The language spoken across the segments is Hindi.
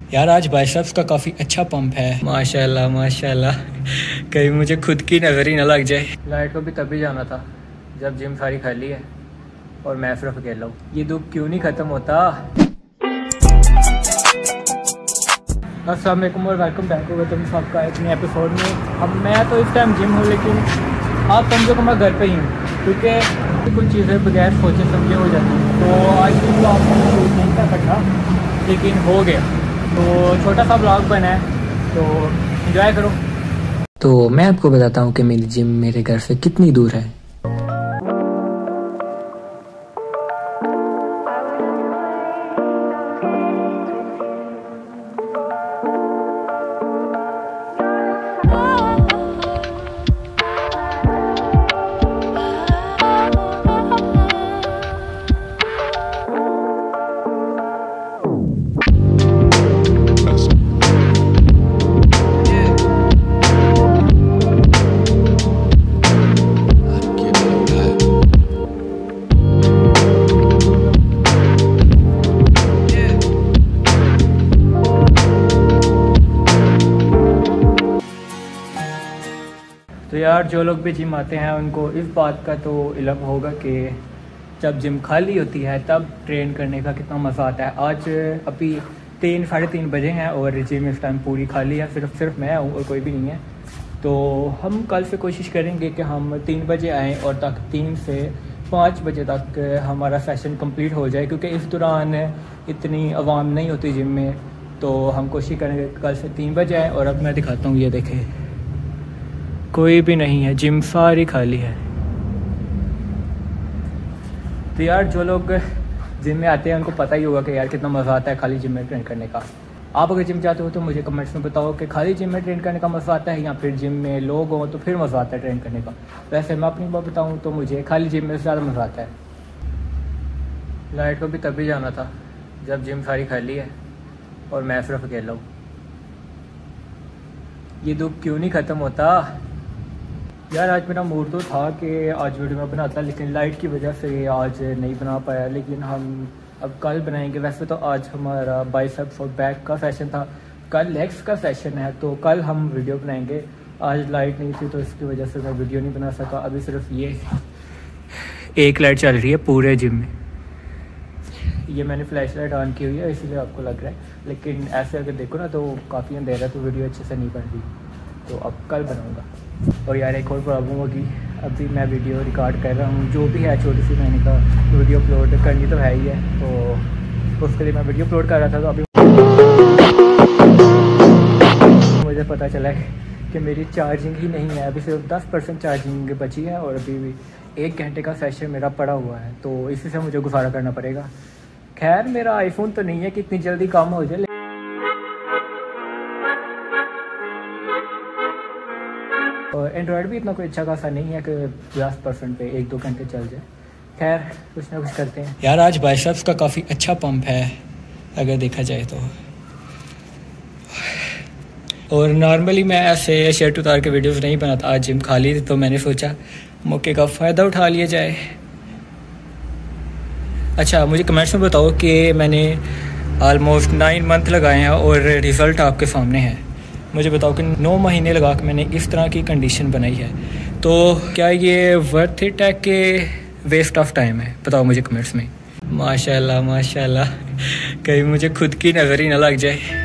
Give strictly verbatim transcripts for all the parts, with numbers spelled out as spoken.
यार आज बाइसेप्स का काफ़ी अच्छा पंप है। माशाल्लाह माशाल्लाह, कहीं मुझे खुद की नज़र ही ना लग जाए। लाइट को भी तभी जाना था जब जिम सारी खाली है और मैं सिर्फ अकेला हूँ। ये दुख क्यों नहीं ख़त्म होता। अस्सलाम वालेकुम और वेलकम बैक होगा तुम सबका एक नए एपिसोड में। अब मैं तो इस टाइम जिम हूँ, लेकिन आप समझो कि मैं घर पे ही हूँ, क्योंकि कुछ चीज़ें बगैर सोचे समझे हो जाती हैं। तो आज भी तो आपको शूट नहीं कर सकता, लेकिन हो गया। तो छोटा सा ब्लॉग बना है, तो एंजॉय करो। तो मैं आपको बताता हूँ कि मेरी जिम मेरे घर से कितनी दूर है। तो यार जो लोग भी जिम आते हैं उनको इस बात का तो इल्म होगा कि जब जिम खाली होती है तब ट्रेन करने का कितना मज़ा आता है। आज अभी तीन साढ़े तीन बजे हैं और जिम इस टाइम पूरी खाली है, सिर्फ सिर्फ मैं हूँ और कोई भी नहीं है। तो हम कल से कोशिश करेंगे कि हम तीन बजे आएँ और तक तीन से पाँच बजे तक हमारा सेशन कंप्लीट हो जाए, क्योंकि इस दौरान इतनी आवाम नहीं होती जिम में। तो हम कोशिश करेंगे कल से तीन बजे आएँ। और अब मैं दिखाता हूँ, ये देखें कोई भी नहीं है, जिम सारी खाली है। तो यार जो लोग जिम में आते हैं उनको पता ही होगा कि यार कितना मज़ा आता है खाली जिम में ट्रेन करने का। आप अगर जिम जाते हो तो मुझे कमेंट्स में बताओ कि खाली जिम में ट्रेन करने का मज़ा आता है या फिर जिम में लोग हों तो फिर मज़ा आता है ट्रेन करने का। वैसे मैं अपनी बात बताऊँ तो मुझे खाली जिम में ज़्यादा मज़ा आता है। लाइट को भी तभी जाना था जब जिम सारी खाली है और मैं सिर्फ अकेला हूँ। ये दुख क्यों नहीं ख़त्म होता। यार आज मेरा मूड तो था कि आज वीडियो में बनाता, लेकिन लाइट की वजह से आज नहीं बना पाया। लेकिन हम अब कल बनाएंगे। वैसे तो आज हमारा बाइसेप्स और बैक का सेशन था, कल लेग्स का सेशन है, तो कल हम वीडियो बनाएंगे। आज लाइट नहीं थी तो इसकी वजह से मैं वीडियो नहीं बना सका। अभी सिर्फ ये एक लाइट चल रही है पूरे जिम में। ये मैंने फ्लैश लाइट ऑन की हुई है इसीलिए आपको लग रहा है, लेकिन ऐसे अगर देखो ना तो काफ़ी अंधेरा है तो वीडियो अच्छे से नहीं बन रही। तो अब कल बनाऊँगा। और यार एक और प्रॉब्लम होगी, अभी मैं वीडियो रिकॉर्ड कर रहा हूँ, जो भी है छोटी सी मैंने कहा वीडियो अपलोड करनी तो है ही है, तो उसके लिए मैं वीडियो अपलोड कर रहा था। तो अभी मुझे पता चला है कि मेरी चार्जिंग ही नहीं है, अभी सिर्फ दस परसेंट चार्जिंग बची है और अभी भी एक घंटे का सेशन मेरा पड़ा हुआ है, तो इसी से मुझे गुजारा करना पड़ेगा। खैर मेरा आईफोन तो नहीं है कि इतनी जल्दी काम हो जाए, और एंड्रॉयड भी इतना कोई अच्छा खासा नहीं है कि दस परसेंट पे एक दो घंटे चल जाए। खैर कुछ ना कुछ करते हैं। यार आज बाइसेप्स का काफ़ी अच्छा पंप है अगर देखा जाए तो। और नॉर्मली मैं ऐसे शर्ट उतार के वीडियोस नहीं बनाता, आज जिम खाली थी तो मैंने सोचा मौके का फ़ायदा उठा लिया जाए। अच्छा मुझे कमेंट्स में बताओ कि मैंने ऑलमोस्ट नाइन मंथ लगाए हैं और रिज़ल्ट आपके सामने है। मुझे बताओ कि नौ महीने लगा के मैंने इस तरह की कंडीशन बनाई है, तो क्या ये वर्थ इट है कि वेस्ट ऑफ टाइम है? बताओ मुझे कमेंट्स में। माशाल्लाह माशाल्लाह, कहीं मुझे खुद की नज़र ही ना लग जाए।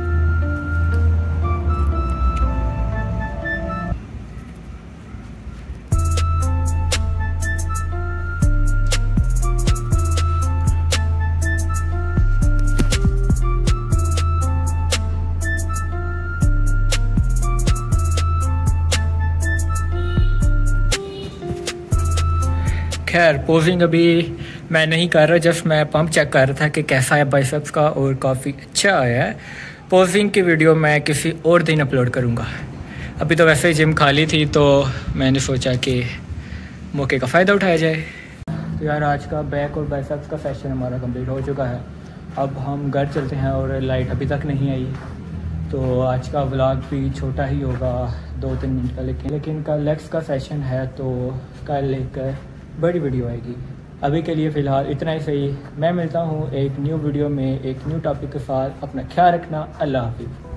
खैर पोजिंग अभी मैं नहीं कर रहा, जस्ट मैं पंप चेक कर रहा था कि कैसा है बाइसेप्स का, और काफ़ी अच्छा आया है। पोजिंग की वीडियो मैं किसी और दिन अपलोड करूँगा। अभी तो वैसे ही जिम खाली थी तो मैंने सोचा कि मौके का फ़ायदा उठाया जाए। तो यार आज का बैक और बाइसेप्स का सेशन हमारा कंप्लीट हो चुका है। अब हम घर चलते हैं और लाइट अभी तक नहीं आई, तो आज का व्लॉग भी छोटा ही होगा, दो तीन मिनट का। लेकिन लेकिन कल लेग्स का सेशन है तो कल एक बड़ी वीडियो आएगी। अभी के लिए फ़िलहाल इतना ही सही। मैं मिलता हूँ एक न्यू वीडियो में एक न्यू टॉपिक के साथ। अपना ख्याल रखना। अल्लाह हाफिज़।